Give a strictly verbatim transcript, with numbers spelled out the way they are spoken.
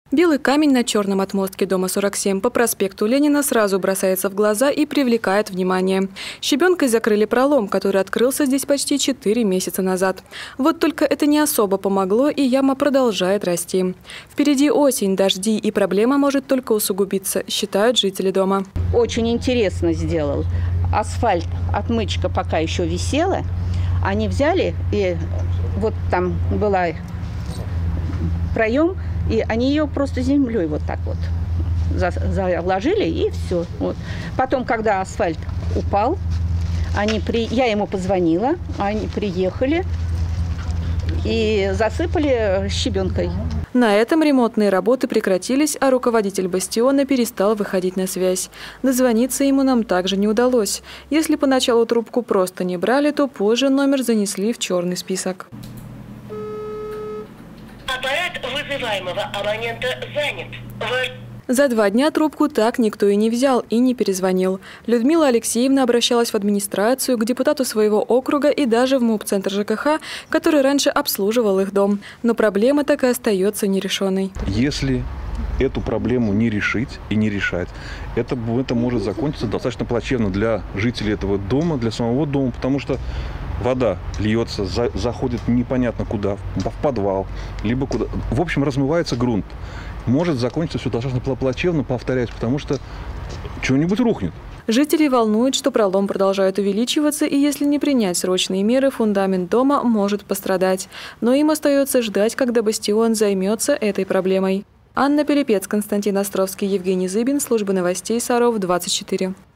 Белый камень на черном отмостке дома сорок семь по проспекту Ленина сразу бросается в глаза и привлекает внимание. Щебенкой закрыли пролом, который открылся здесь почти четыре месяца назад. Вот только это не особо помогло, и яма продолжает расти. Впереди осень, дожди, и проблема может только усугубиться, считают жители дома. Очень интересно сделал. Асфальт, отмычка пока еще висела. Они взяли, и вот там была проем, и они ее просто землей вот так вот заложили, и все. Вот. Потом, когда асфальт упал, они при... я ему позвонила, они приехали и засыпали щебенкой. На этом ремонтные работы прекратились, а руководитель бастиона перестал выходить на связь. Дозвониться ему нам также не удалось. Если поначалу трубку просто не брали, то позже номер занесли в черный список. Аппарат вызываемого абонента занят. Ваш... За два дня трубку так никто и не взял и не перезвонил. Людмила Алексеевна обращалась в администрацию, к депутату своего округа и даже в МУП-центр ЖКХ, который раньше обслуживал их дом. Но проблема так и остается нерешенной. Если эту проблему не решить и не решать, это, это может закончиться достаточно плачевно для жителей этого дома, для самого дома, потому что вода льется, за, заходит непонятно куда, в подвал, либо куда. В общем, размывается грунт. Может закончиться все достаточно плачевно, повторяюсь, потому что что-нибудь рухнет. Жителей волнует, что пролом продолжает увеличиваться, и если не принять срочные меры, фундамент дома может пострадать. Но им остается ждать, когда бастион займется этой проблемой. Анна Пелепец, Константин Островский, Евгений Зыбин, служба новостей Саров, двадцать четыре.